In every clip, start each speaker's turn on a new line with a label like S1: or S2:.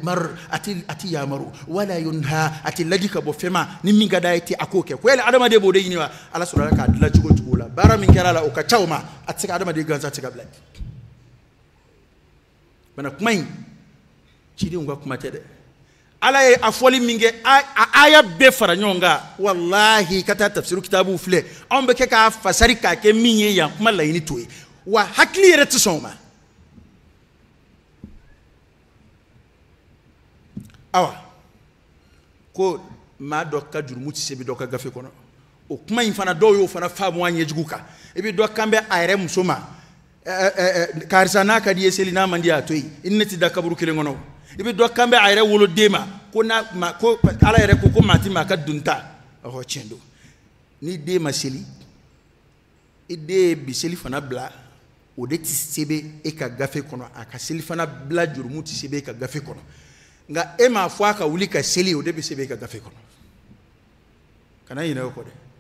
S1: yu'mar ati yamaru wala yunha ati ladika bo fema ni minga daiti akoke ko ele adama de bode yini wa ala subhanahu ka dila chugo la bara min kala la o ka chawma atika adama de ganza tika blad bana kumai chidi ngwa kuma tede ala ye afoli minge aya be fara nyonga wallahi kata tafsiru kitabu fle on be ke ka fasari ka ke minye ya kuma la yini toy wa hakli yere tsoma awa ko ma do ka jurmuti sebi do ka gafe kono o kuma infana do yo fana famu anye juguka ebi do kambe ayre musoma karsana ka die selina mandi atoy innati da kaburu kile ngono ebi do kambe ayre wolo dema ko na ko ala yere ko mati ma ka dunta ho chendo ni dema seli ide bi seli fana bla o de ti sebe e ka gafe kono aka seli fana bla jurmuti sebe ka gafe kono nga ema fwa ka wuli ka seli o de be sebe ka gafe kono kana yina ko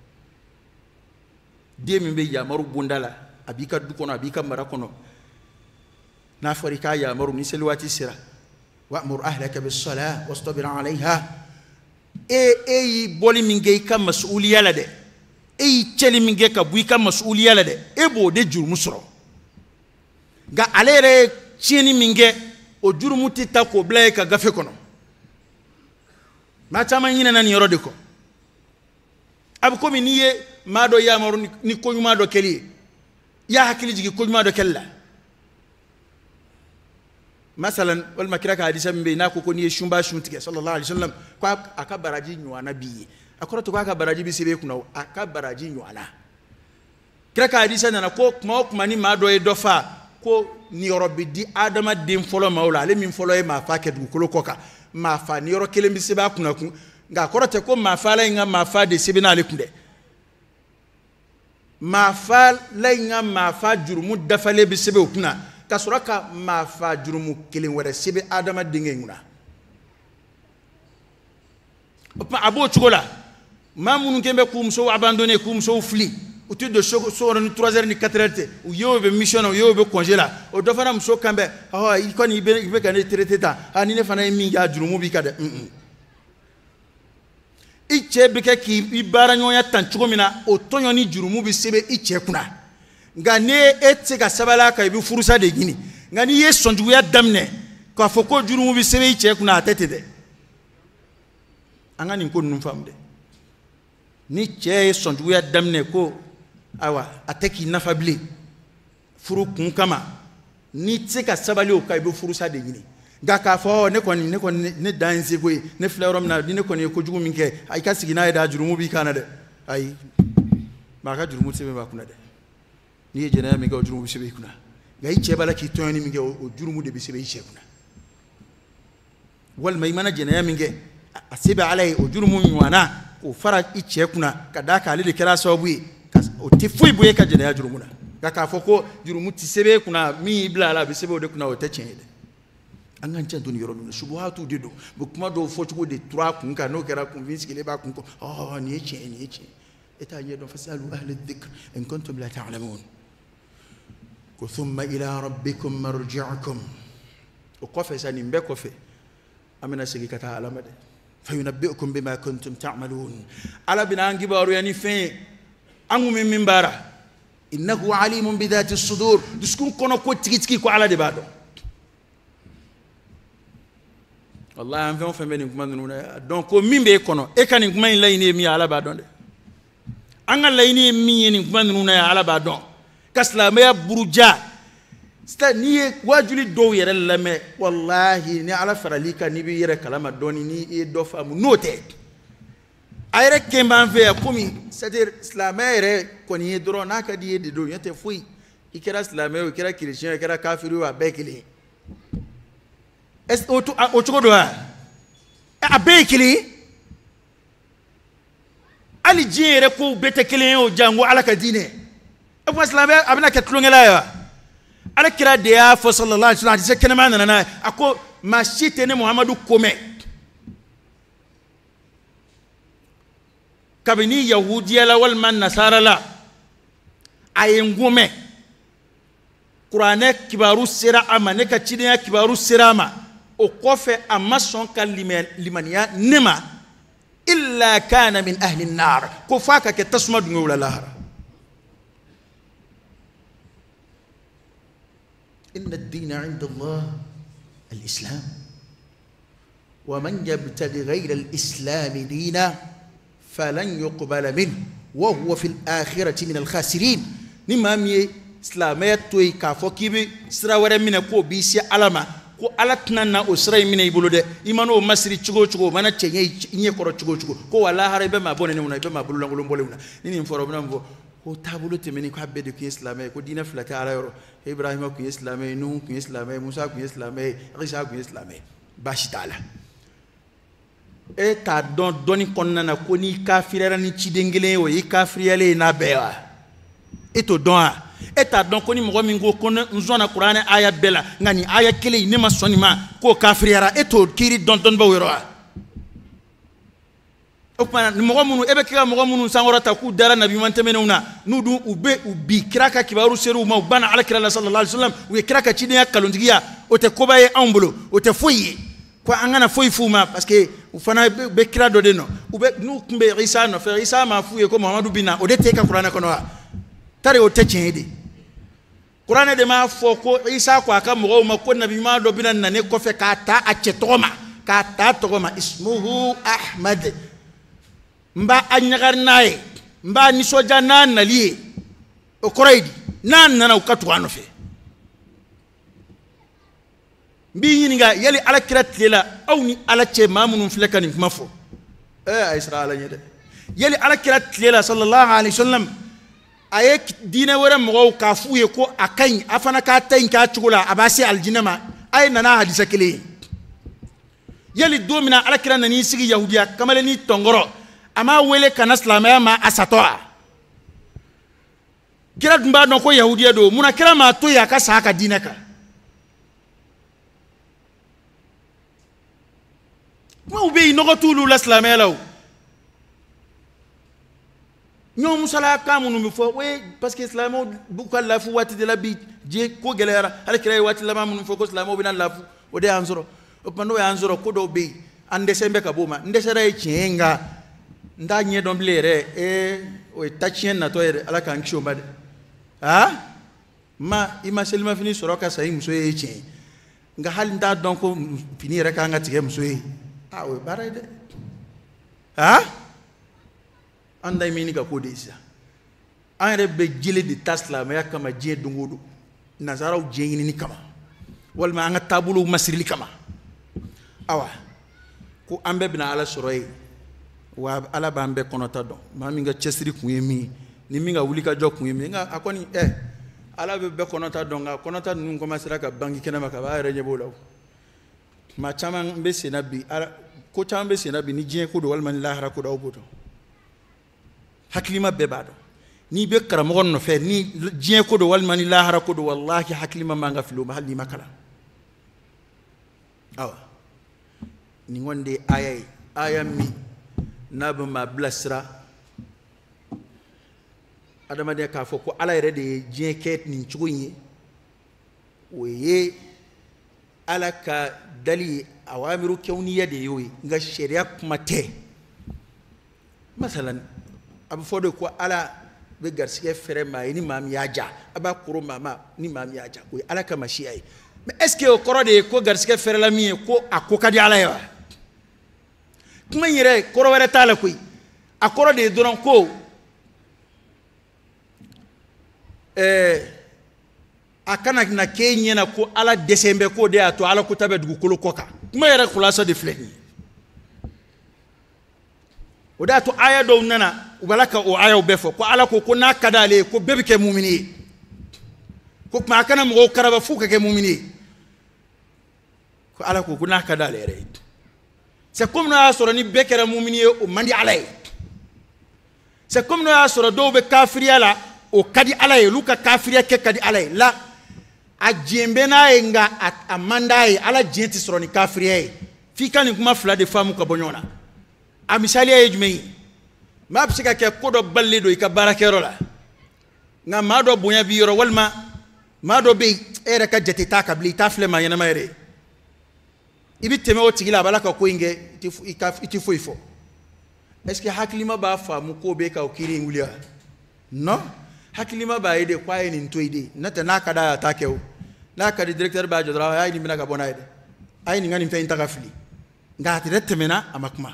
S1: de mi be yamaru bundala abika du kono abika mara kono na farika yamaru ni seli wati sira wa'mur ahlaka bis salah wastabir 'alayha e boli minge ka mas'uliya la de cheli minge ka buika mas'uliya la de bo de jurmu soro ga alere chini minge o jurumu ti ta ko bla ka gafe kono ma chama nyina nan yoro de ko ab ko mi niye ma do ya maru ni ko nyuma do keli ya hakili jigi ko nyuma do kella masalan wal makira ka hadisa mbe na ko niye shumba shumtike sallallahu alaihi wasallam ko aka baraji nywana biye akoro to ko aka baraji bi sebe kuna aka baraji nywana kira ka hadisa na ko kuma ni ma do e dofa ko ni yoro bi di adama dem folo mawla le min folo e ma fa ke du kolo koka ma fa ni yoro kele mi seba kuna ku nga korote ko ma fa la nga ma fa de sebina le kunde ma fa la nga ma fa jurumu dafale bi sebe kuna kasuraka ma fa jurumu kele wara sebe adama dinge nguna opa abo chugola ma munu kembe ku mso abandonner ku mso fli autour de so 3h ni 4h ou yo be mission ou yo be congé là o do fana mso kambe il ko ni be kan traité ta ani ne fana mi ya jurumu bi kade iche be ke ki ibara nyoya tanchugo mina o tonyo ni jurumu bi sebe iche kuna nga ne etse ka sabala ka bi furusa de gini nga ni ye sonju ya damne ko foko jurumu bi sebe iche kuna atete de anga ni ko num famde ni che sonju ya damne ko awa ateki nafabli furu kun kama ni tseka sabali o kai be furu sa de gini ga ka fo ne koni ne danse ko ne fleurom na ne koni ko jugu minke ay ka sigina da jurumu bi kana de ay ma ka jurumu sebe ba kuna de ni je na mi ga jurumu sebe kuna ga yi chebala ki to ni mi ga o jurumu de bi sebe yi kuna wal mai mana je na mi ga asibe alai o jurumu nywana ko fara iche kuna kada ka le kira sabu o ti fui buye ka jena jurumuna kaka foko jurumu ti sebe kuna mi bla la be sebe o de kuna o te chede angan chan doni yoro no subuhatu dedo bu kuma do fo chugo de 3 kun ka no kera convince kele ba kun ko ni eche eta yedo fasalu ahli dhikr in kuntum la ta'lamun ko thumma ila rabbikum marji'ukum o kofe sani mbe kofe amina sigi kata alamade fayunabbi'ukum bima kuntum ta'malun ala bina ngibaru yani fe angu min bara innahu alimun bi dhati as-sudur duskun kono ko tiki ko ala de bado wallahi am fe men kuma nuna donc ko mimbe kono e kan kuma in layni mi ala bado de anga layni mi ni kuma nuna ala bado kaslama ya buruja sta ni wajuli do yere lame wallahi ni ala faralika ni bi yere kalama doni ni e do famu note ayre kemba fe komi c'est-à-dire islamere koni dro naka di de do yete fui ikera islamere ikera chrétien ikera kafiru wa bekili est o chugo a bekili ali jere ko betekili o jango ala ka dine e ko islamere abina ka tlongela ya ala kira de ya fo sallallahu alaihi wasallam se kenema nana ako mashite ne muhammadu kome kabini yahudiya la wal man nasara la ayengume qur'ane kibaru sira ama ne ka cidiya kibaru sira ma o kofe amma son ka limaniya nema illa kana min ahli an-nar ko faka ke tasma dungo wala lahara inna ad-din 'inda Allah al-islam wa man yabtaghi ghayra al-islam dina falan yuqbala minhu wa huwa fi al-akhirati min al-khasirin nimami islamiyat toy ka fokibi sira wara mina ko bi si alama ko alatna na usray mina ibulude imano masri chugo mana chenye nye koro chugo ko wala harebe ma bonene una be ma bulula ngolo mbole una nini mforo bina mvo ko tabulu temeni ko habbe de ko islamay ko dina flaka ala yoro ibrahima ko islamay nuh ko islamay musa ko islamay isa ko islamay bashi taala e ta don doni konnana ko ni kafirera ni chidengele o yi kafiriyale na bewa eto don eta donc ni mo mi ngo kono nzona qur'an aya bela ngani aya kele ni ma soni ma ko kafiriyara eto kiri don ba wero okwana ni mo munu ebe kira mo munu sangora ta ku dara nabi man temenuna nudu ube ubi kiraka kibaru seru ma bana ala kira sallallahu alaihi wasallam we kiraka chidenya kalondigia o te kobaye ambulo o te foyi ko angana foyi fuma parce que ufana be kira do de no ube nu kumbe isa no fe isa ma fuye ko Muhammadu bina o de te ka qur'an kono tare o techende qur'an de ma foko isa ko aka mo ma ko nabi ma do binan nane ko fe ka ta acce togoma ka ta togoma ismuhu ahmad mba anyagar nae mba ni soja nan naliye o koreidi nan nana ukatu ano fe mbi yininga yali ala kirat lela aw ni ala ce mamunun flekani mafo aisra ala nyede yali ala kirat lela sallallahu alaihi wasallam aye dina wara mo ka fuye ko akan afana ka tayin ka chugula abasi aljinama ay nana hadisa kele yali domina ala kiran nani sigi yahudiya kamale ni tongoro ama wele kana islamaya ma asatoa kira dumba no ko yahudiya do muna kira ma to ya ka saka dinaka ma ube no ko tulu la islamaya law ñoo musala kamunu mi fo we parce que islamo bu ko la fu wati de la bi je ko gelera ala kira wati la mamunu fo ko islamo bina la fu o de anzoro o pando ya anzoro ko do be ande sembe ka boma nde sera e chenga nda nye don blere o tachien na to ala kan kisho made ma ima selma fini soroka sai muso e chen nga hal nda donc fini reka nga tige muso e we barade anda mini ka ko desa an rebe jile de tasla ma yakama je dungudu nazaraw jeyini ni kama wal ma nga tabulu masrili kama awa ko ambe bina ala soroy wa ala bambe konota don ma mi nga chesri kuyemi ni mi nga wulika jok kuyemi nga akoni ala be konota don nga konota nun ko masira ka bangi kenama ka ba reje bolaw ma chama mbe senabi ala ko chama mbe senabi ni je ko do wal man lahara ko daw boto haklima bebado ni be karamo no fe ni je ko do wal man lahara ko do wallahi haklima manga filo ma halli makala awa ni ngonde aya mi nabu ma blasra adama de ka fo ko ala yere de je ket ni chugunyi weye ala ka dali awamiru kawniya de yoyi nga sharia kuma te masalan abu fodo ko ala be garsike fere ma ni mam yaja aba kuro mama ni mam yaja ko ala ka mashi ay mais est-ce que o korode ko garsike fere la mi ko akoka di ala yawa kuma yire koro were tala koy akorode doron ko akana na kenye na ko ala desembe ko de ato ala ko tabe dugu kolo koka kuma yere khulasa de fleni o da to aya do nana ubalaka o aya befo ko ala ko na kadale ko bebe ke mu'mini ko ma kana mo karaba fuka ke mu'mini ko ala ko na kadale re c'est comme na soro ni bekere mu'mini o mandi alay c'est comme na soro do be kafiriya la o kadi alay luka kafiriya ke kadi alay la a jembe na nga amanda ala jenti soro ni kafiriya fi kan kuma fla de famu ka bonyona a misali ay jumei ma bisika ke kodo balle do ka barakero la nga ma do bonya bi yoro walma ma do be ere ka jeti ta kabli ta flema yana mayre ibi teme o tigila bala ka ko inge iti fo ifo est-ce que hakilima ba fa mu ko be ka o kiri ngulia non hakilima ba ide kwa ni ntoide nata naka da takew naka di directeur ba jodra ay ni mina ka bonaide ay ni ngani fe intaka fili ngati retemena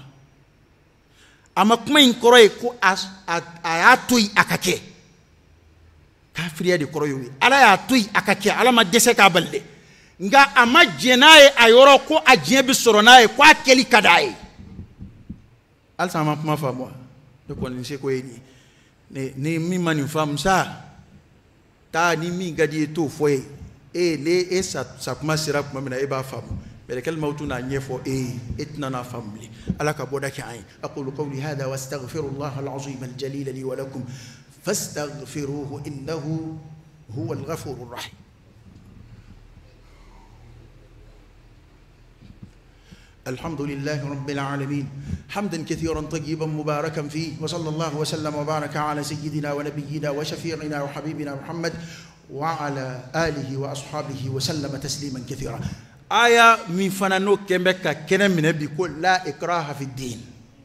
S1: amakuma inkoroy ko ayatui akake kafiriya de koroyo ala ya tui akake ala ma dese ka balle nga ama jenaye ayoro ko ajien bi soronaye ko akeli kadaye al sama ma fa moi de ko ni se ko yini ni mi mani fam sa ta ni mi gadi to foye le sa kuma sira kuma mina e ba fam bele kal mautuna nyefo etna na family alaka bodaki ay aqulu qawli hada wastaghfirullah alazim aljalil li wa lakum fastaghfiruhu innahu huwa alghafurur rahim الحمد لله رب العالمين حمدا كثيرا طيبا مباركا فيه وصلى الله وسلم وبارك على سيدنا ونبينا وشفيعنا وحبيبنا محمد وعلى آله وأصحابه وسلم تسليما كثيرا آية من فنانو كمبكا كنا من بيقول لا إكراه في الدين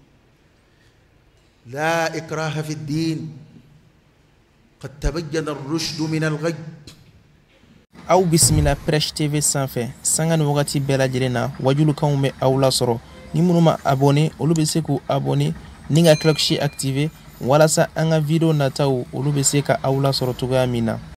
S1: لا إكراه في الدين قد تبين الرشد من الغي
S2: aw bismillah Presh TV sanfɛ sanga ni wagati bɛɛ lajɛlen na wajulukanw bɛ aw lasɔrɔ ni minnu ma abonné olu bɛ se k'u abonné ni ka cloche activer walasa an ka video nataw olu bɛ se ka aw lasɔrɔ cogoya min na